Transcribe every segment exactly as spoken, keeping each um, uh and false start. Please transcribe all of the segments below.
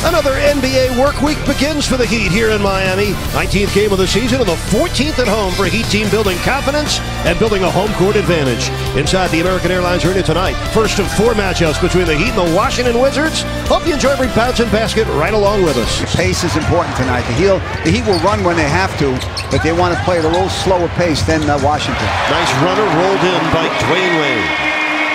Another N B A work week begins for the Heat here in Miami. nineteenth game of the season and the fourteenth at home for a Heat team building confidence and building a home court advantage. Inside the American Airlines Arena tonight, first of four matchups between the Heat and the Washington Wizards. Hope you enjoy every bounce and basket right along with us. The pace is important tonight. The Heat, the Heat will run when they have to, but they want to play at a little slower pace than uh, Washington. Nice runner rolled in by Dwyane Wade.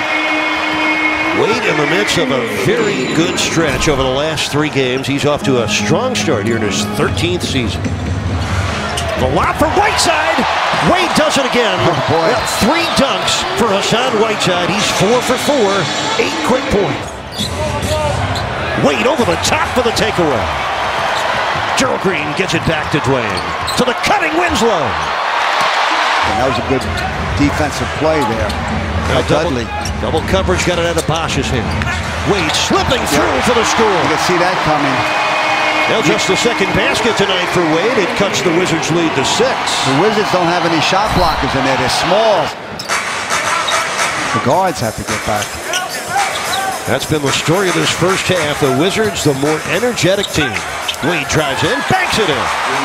Wade in the midst of a very good stretch over the last three games. He's off to a strong start here in his thirteenth season. The lob for Whiteside. Wade does it again. Oh, boy. Well, three dunks for Hassan Whiteside. He's four for four. Eight quick points. Wade over the top for the takeaway. Gerald Green gets it back to Dwyane. To the cutting Winslow. And that was a good defensive play there. Now double, Dudley. double coverage got it out of Bosch's hands. Wade slipping through Yeah. for the score. You can see that coming. Now just the second basket tonight for Wade. It cuts the Wizards' lead to six. The Wizards don't have any shot blockers in there. They're small. The guards have to get back. That's been the story of this first half. The Wizards, the more energetic team. Wade drives in, banks it in.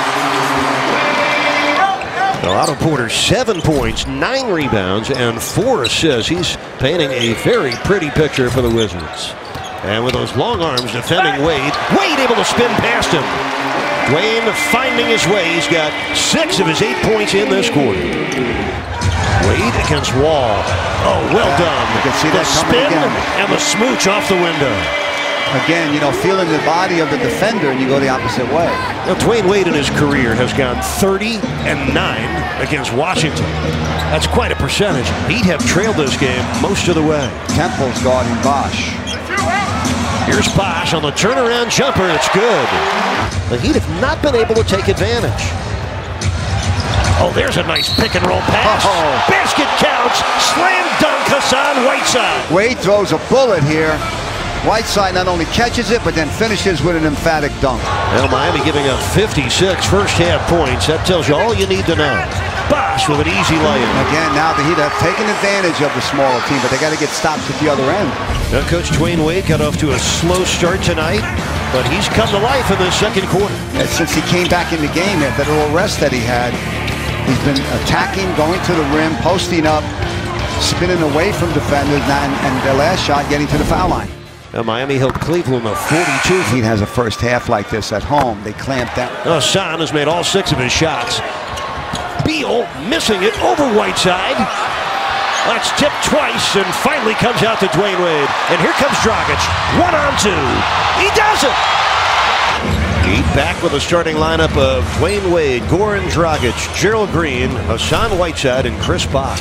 Well, Otto Porter, seven points, nine rebounds, and four assists. He's painting a very pretty picture for the Wizards. And with those long arms defending Wade, Wade able to spin past him. Dwyane finding his way. He's got six of his eight points in this quarter. Wade against Wall. Oh, well done. You can see the that coming spin again. and the smooch off the window. Again, you know, feeling the body of the defender, and you go the opposite way. Now, Dwyane Wade in his career has gone thirty and nine against Washington. That's quite a percentage. He'd have trailed this game most of the way. Temple's guarding Bosch. Here's Bosch on the turnaround jumper. It's good. The Heat have not been able to take advantage. Oh, there's a nice pick and roll pass. Oh. Basket counts. Slam dunk Hassan Whiteside. Wade throws a bullet here. Whiteside not only catches it, but then finishes with an emphatic dunk. Well, Miami giving up fifty-six first half points. That tells you all you need to know. Bosch with an easy layup. Again, now the Heat have taken advantage of the smaller team, but they got to get stops at the other end. Now, Coach Dwyane Wade got off to a slow start tonight, but he's come to life in the second quarter. And since he came back in the game after the little rest that he had, he's been attacking, going to the rim, posting up, spinning away from defenders, and, and the last shot getting to the foul line. Now, Miami held Cleveland a forty-two. Heat has a first half like this at home. They clamp down. Hassan has made all six of his shots. Beal missing it over Whiteside. That's tipped twice and finally comes out to Dwyane Wade. And here comes Dragic. One on two. He does it. Heat back with a starting lineup of Dwyane Wade, Goran Dragic, Gerald Green, Hassan Whiteside, and Chris Bosh.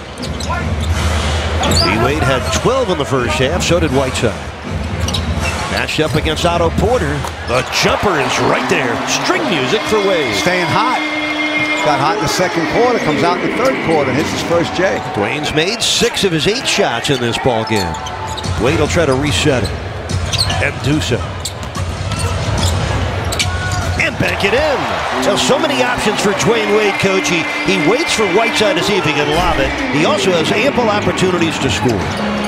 D-Wade had twelve in the first half, so did Whiteside. Matched up against Otto Porter. The jumper is right there. String music for Wade. Staying hot. Got hot in the second quarter, comes out in the third quarter, hits his first J. Dwyane's made six of his eight shots in this ball game. Wade will try to reset it. And do so. And bank it in. So, so many options for Dwyane Wade, Coach. He, he waits for Whiteside to see if he can lob it. He also has ample opportunities to score.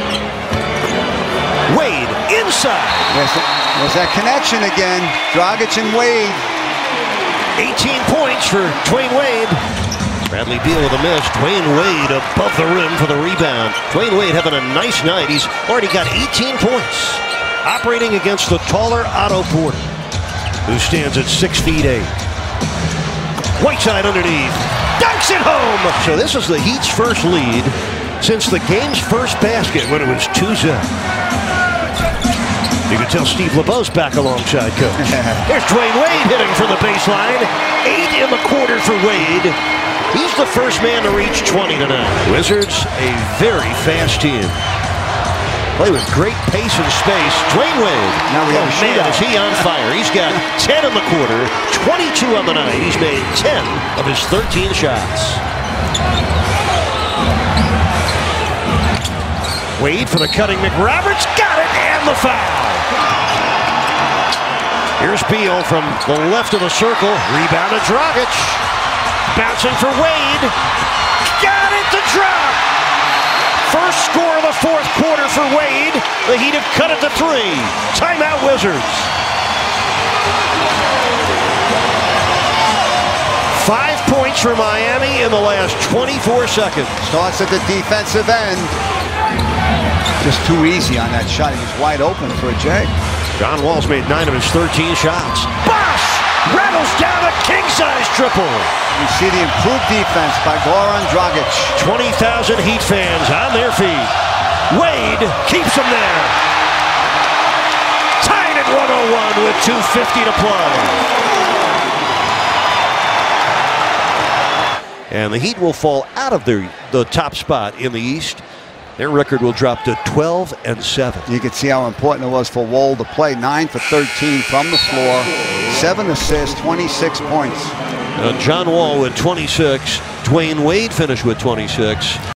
Wade inside. There's, the, there's that connection again. Dragic and Wade. eighteen points for Dwyane Wade. Bradley Beal with a miss. Dwyane Wade above the rim for the rebound. Dwyane Wade having a nice night. He's already got eighteen points. Operating against the taller Otto Porter, who stands at six feet eight. Whiteside underneath. Dunks it home. So this is the Heat's first lead since the game's first basket when it was two zip. You can tell Steve LeBeau's back alongside Coach. Here's Dwyane Wade hitting from the baseline. Eight in the quarter for Wade. He's the first man to reach twenty tonight. Wizards, a very fast team. Play with great pace and space. Dwyane Wade. Now we have oh, a man, shootout. is he on fire. He's got ten in the quarter, twenty-two on the night. He's made ten of his thirteen shots. Wade for the cutting McRoberts. Got it, and the foul. Here's Beal from the left of the circle. Rebound to Dragic. Bouncing for Wade. Got it to drop. First score of the fourth quarter for Wade. The Heat have cut it to three. Timeout, Wizards. Five points for Miami in the last twenty-four seconds. Starts at the defensive end. Just too easy on that shot. He was wide open for a J. John Wall's made nine of his thirteen shots. Bosh rattles down a king-size triple. You see the improved defense by Goran Dragic. twenty thousand Heat fans on their feet. Wade keeps them there. Tied at one oh one with two fifty to play. And the Heat will fall out of their, the top spot in the East. Their record will drop to twelve and seven. You can see how important it was for Wall to play. nine for thirteen from the floor. seven assists, twenty-six points. Uh, John Wall with twenty-six. Dwayne Wade finished with twenty-six.